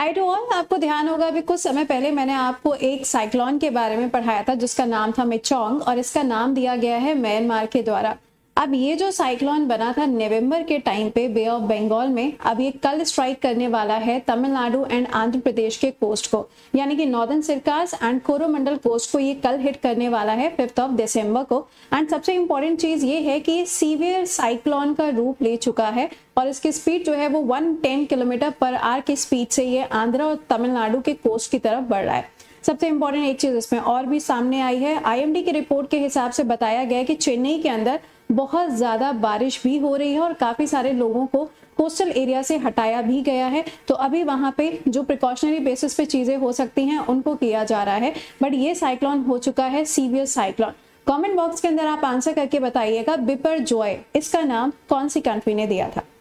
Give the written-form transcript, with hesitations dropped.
Hi to all, आपको ध्यान होगा अभी कुछ समय पहले मैंने आपको एक साइक्लोन के बारे में पढ़ाया था जिसका नाम था मिचोंग और इसका नाम दिया गया है म्यांमार के द्वारा। अब ये जो साइक्लोन बना था नवंबर के टाइम पे बे ऑफ बंगाल में, अब ये कल स्ट्राइक करने वाला है तमिलनाडु एंड आंध्र प्रदेश के कोस्ट को, यानी कि northern Circars and Coromandel coast को ये कल हिट करने वाला है 5 दिसंबर को। एंड सबसे इंपॉर्टेंट चीज ये है कि ये सीवियर साइक्लोन का रूप ले चुका है और इसकी स्पीड जो है वो 110 किलोमीटर पर आवर की स्पीड से ये आंध्र और तमिलनाडु के कोस्ट की तरफ बढ़ रहा है। सबसे इंपॉर्टेंट एक चीज इसमें और भी सामने आई है, आईएमडी की रिपोर्ट के हिसाब से बताया गया है कि चेन्नई के अंदर बहुत ज्यादा बारिश भी हो रही है और काफी सारे लोगों को कोस्टल एरिया से हटाया भी गया है। तो अभी वहां पे जो प्रिकॉशनरी बेसिस पे चीजें हो सकती हैं उनको किया जा रहा है, बट ये साइक्लोन हो चुका है सीवियर साइक्लोन। कमेंट बॉक्स के अंदर आप आंसर करके बताइएगा बिपर जॉय इसका नाम कौन सी कंट्री ने दिया था।